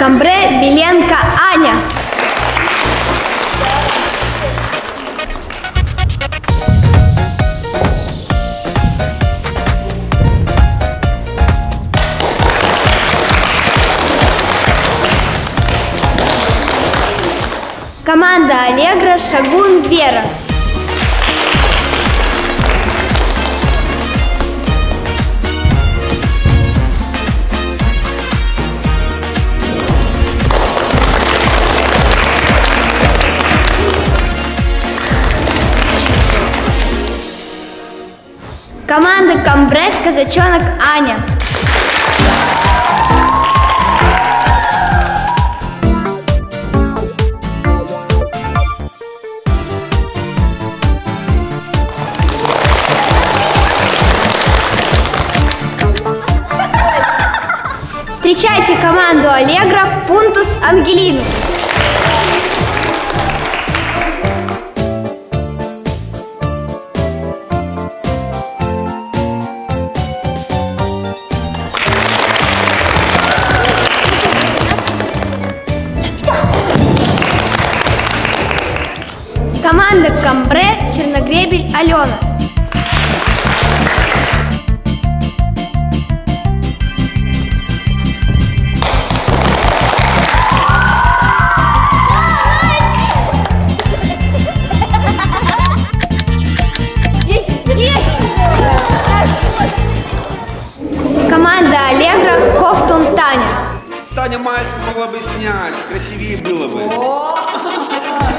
Камбре Беленко Аня. Команда Аллегро Шагун Вера. Команда Камбре Казачонок Аня. Встречайте команду Аллегро Пунтус Ангелину. Команда Камбре Черногребель Алена. Команда Аллегро Ковтун Таня. Таня мальчик могла бы снять, красивее было бы.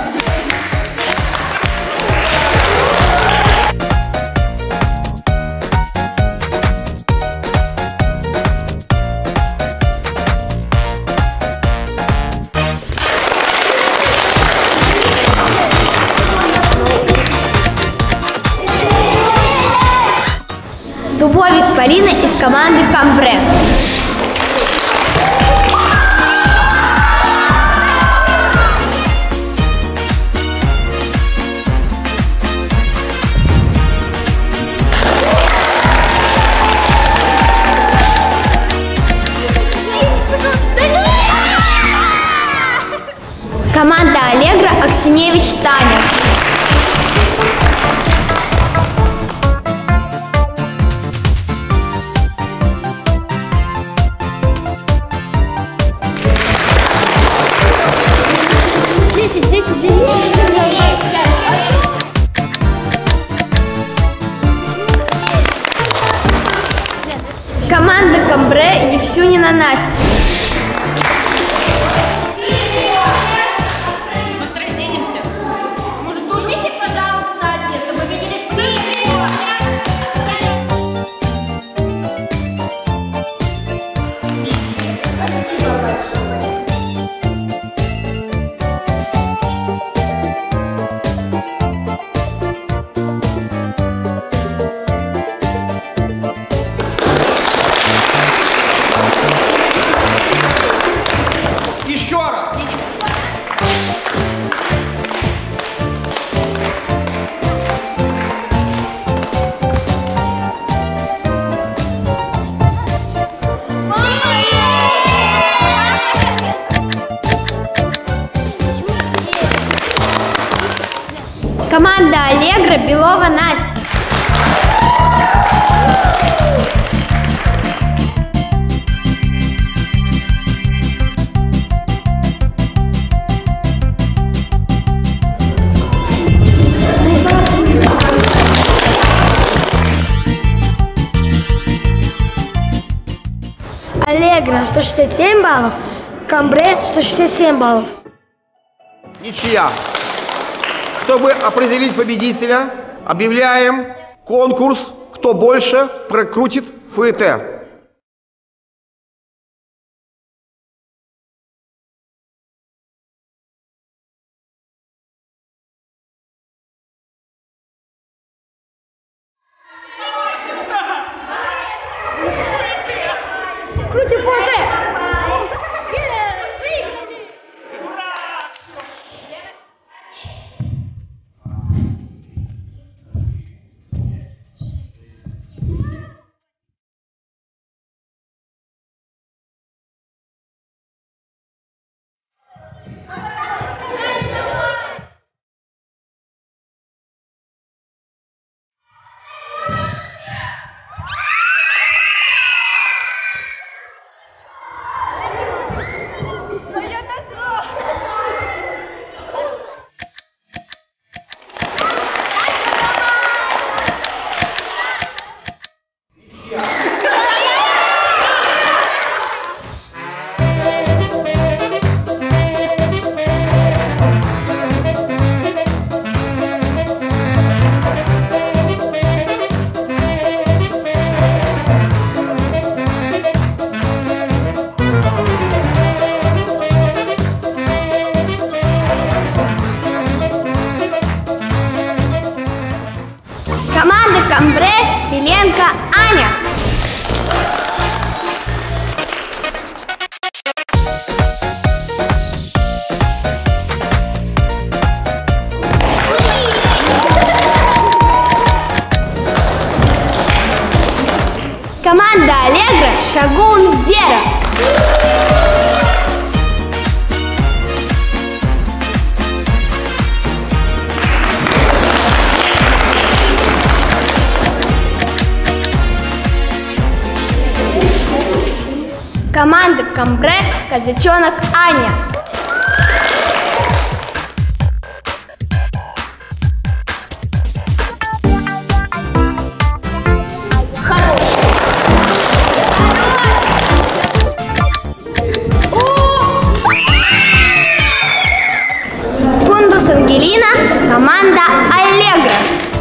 Дубовик Полина из команды Камбре. Команда Аллегро Аксиневич Таня. Команда Камбре Евсюнина Настя. Может, разденемся? Может, пожмите, пожалуйста, чтобы вы видели спину. Спасибо большое. Еще раз. Команда Аллегро Белова Настя. Аллегро 167 баллов, Камбре 167 баллов. Ничья. Чтобы определить победителя, объявляем конкурс «Кто больше прокрутит ФТ». Камбре Филенко Аня. Команда Аллегро Шагун Вера. Команда Камбре Казачонок Аня. Пундус Ангелина, команда Аллегро.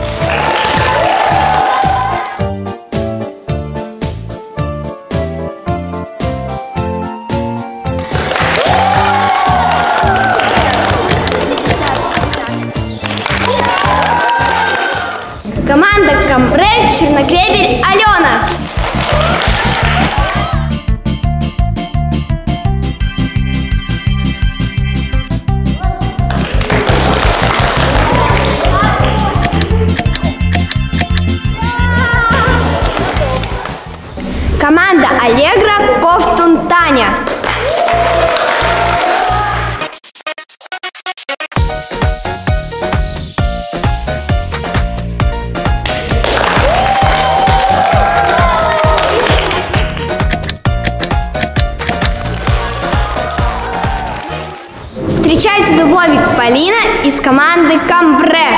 Команда Камбре Чернокребель Алена. Команда Аллегро Ковтун Таня. Встречайте Дубовик Полина из команды Камбре.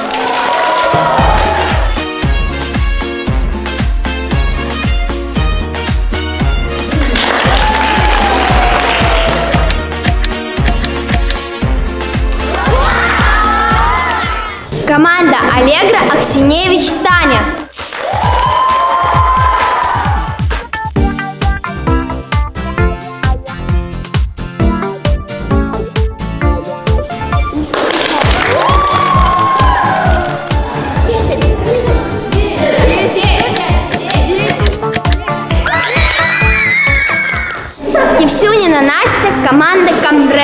Команда Аллегро Аксиневич Таня. Евсюнина Настя, команда Камбре.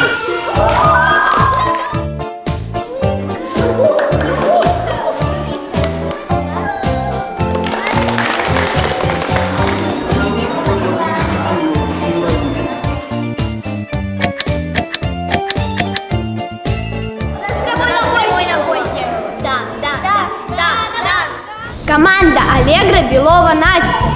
Команда Аллегро Белова Настя.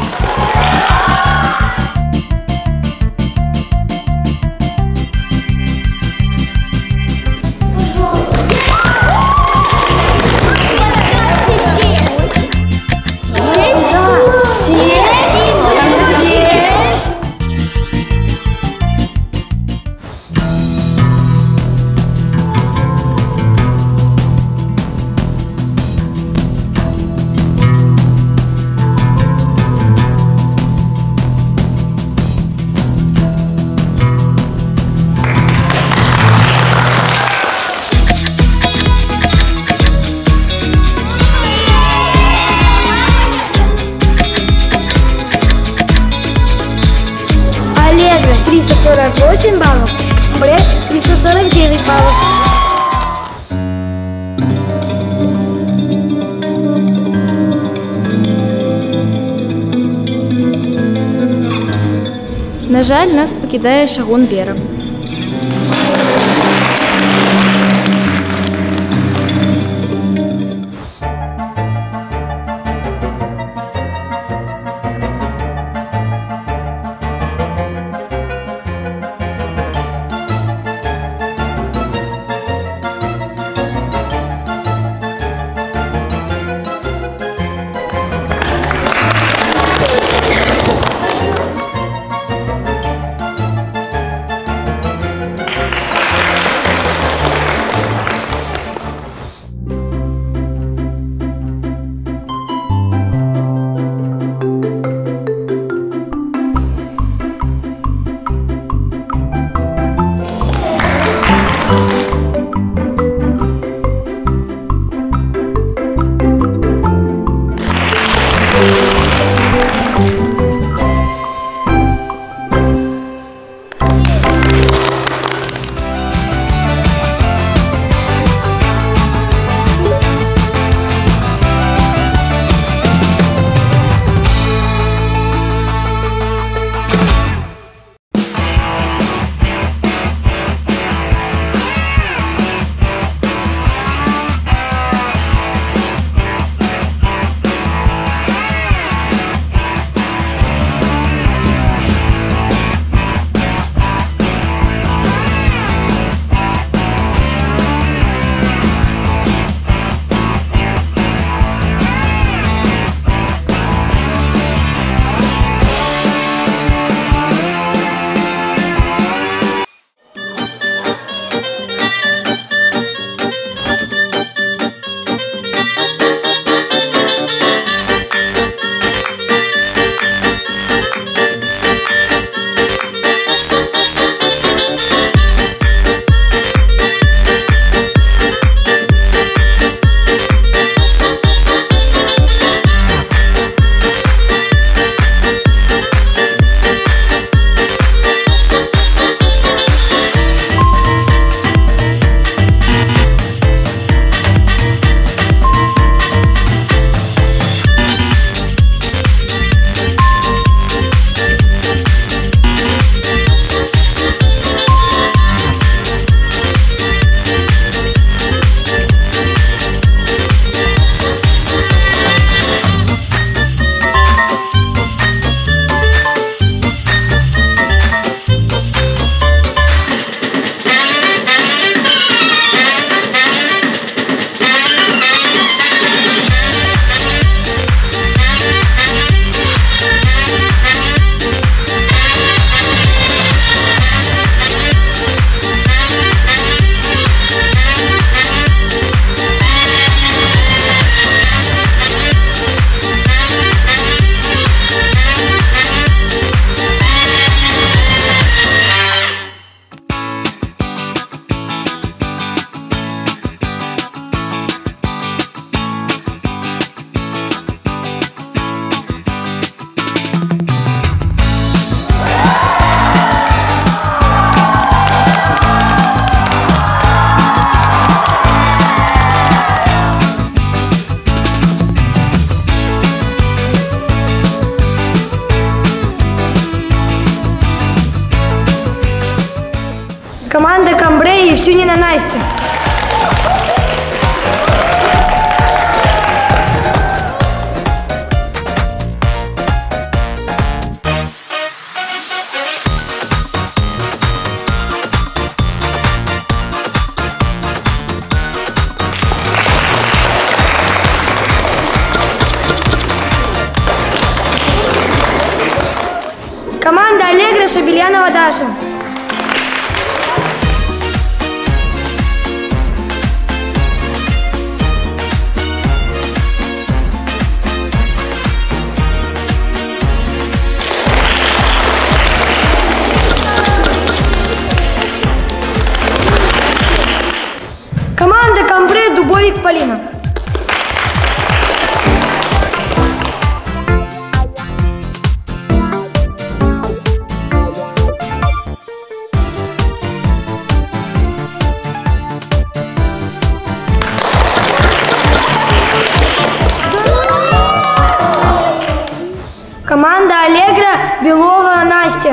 Аллегро 348 баллов, Камбре 349 баллов. На жаль, нас покидає Шагун Вера. Команда Камбре и Евсюнина Настя. Команда Аллегро Шабельянова Даша. Команда Камбре Дубовик Полина. Команда Аллегро Белова Настя.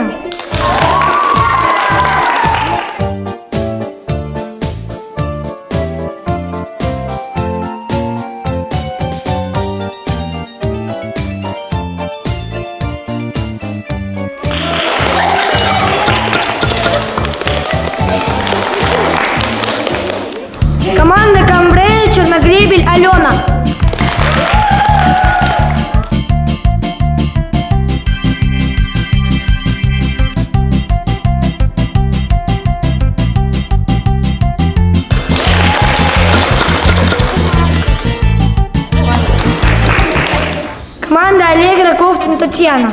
Команда Камбре Черногребель Алена. Команда Аллегро Ковтун Татьяна.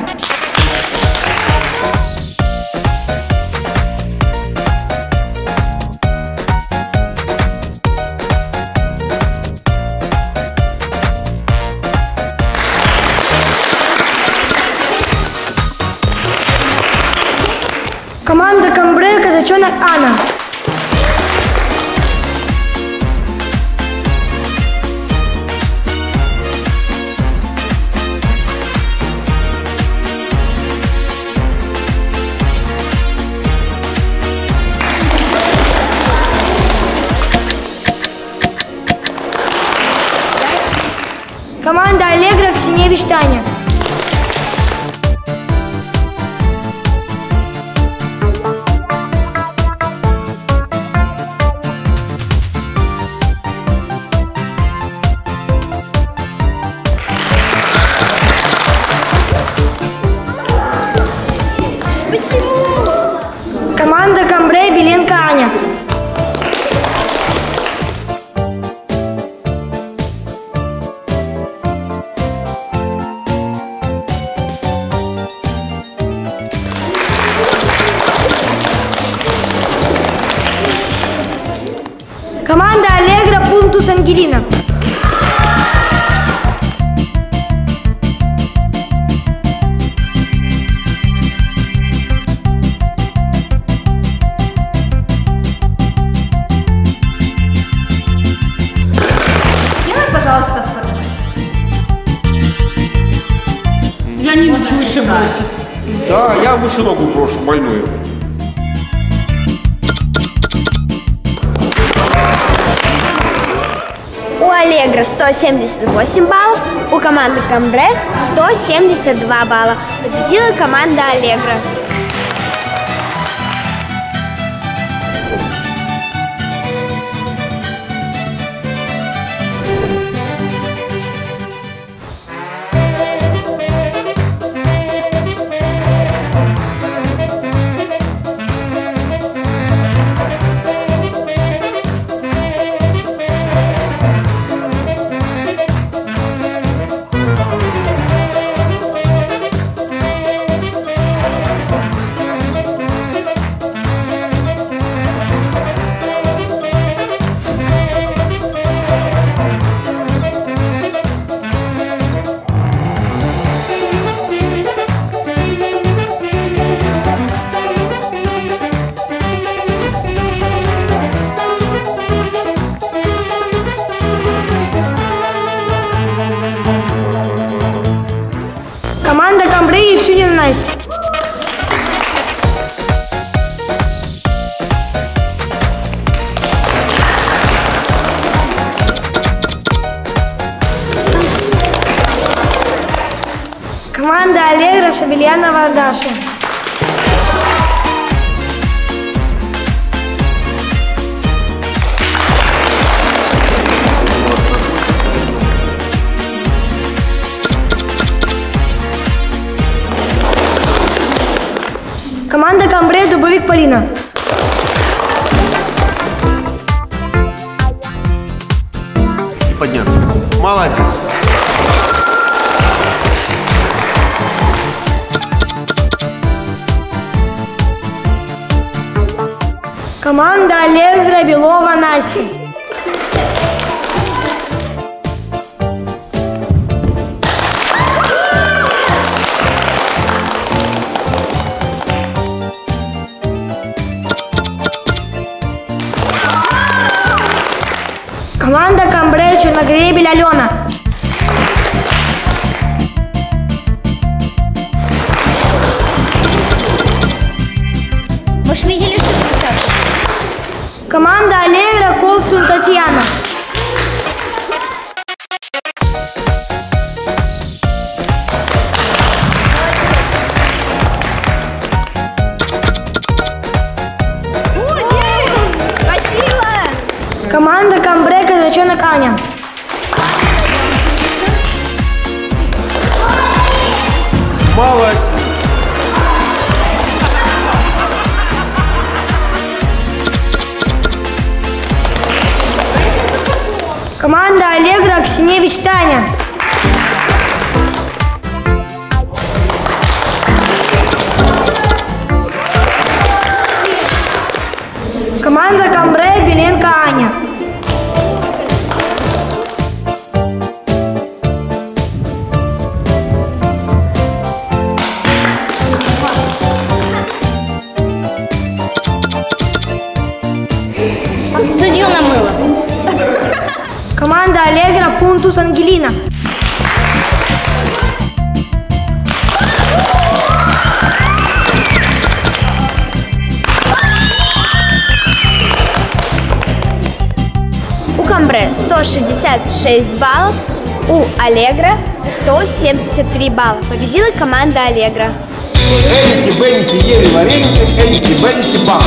Команда Камбре Казачонок Анна. Команда Аллегро Ксеневич Таня. Команда Камбре Беленко Аня. Команда Аллегро Пунтус Ангелина. Пожалуйста, Я не хочу выше бросить. Да, я выше ногу брошу, больную. У Аллегро 178 баллов, у команды Камбре 172 балла. Победила команда Аллегро. Команда Аллегро Шабельянова Даша. Команда Камбре Дубовик Полина. И подняться. Молодец. Команда Аллегро Белова Настя. Команда Камбре Черногребель Алена. Вы ж видели, что это? Команда Аллегро Ковтун Татьяна. Спасибо! Команда Камбре Казачонок Аня. Молодец. Команда Аллегро Аксиневич Таня. Команда Камбре Беленко Аня. Судью намыла. Команда Аллегро Пунтус Ангелина. У Камбре 166 баллов, у Аллегро 173 балла. Победила команда Аллегро. Элики, Беники ели вареники, Элики, Беники бах.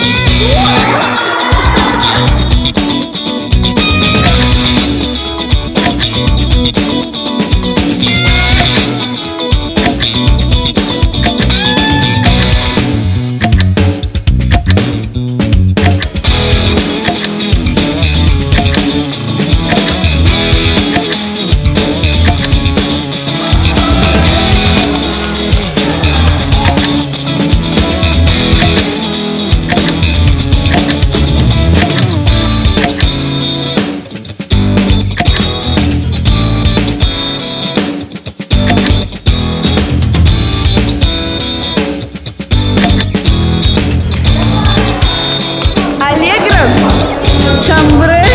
Камбре.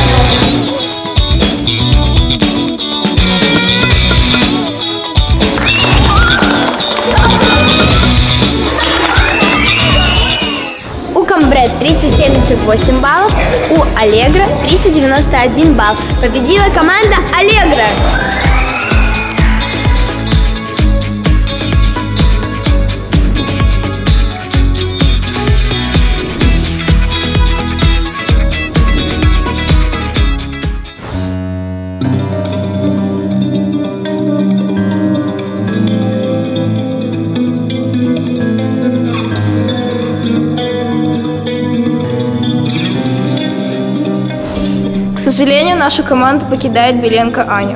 У Камбре 378 баллов, у Аллегро 391 балл. Победила команда Аллегро. К сожалению, нашу команду покидает Беленко Аня.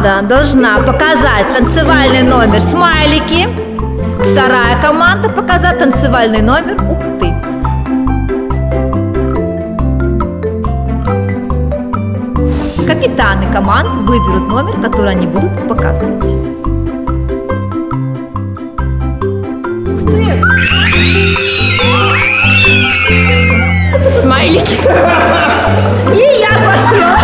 команда должна показать танцевальный номер «Смайлики». Вторая команда показать танцевальный номер «Ух ты». Капитаны команд выберут номер, который они будут показывать. Ух ты! Смайлики. И я пошла!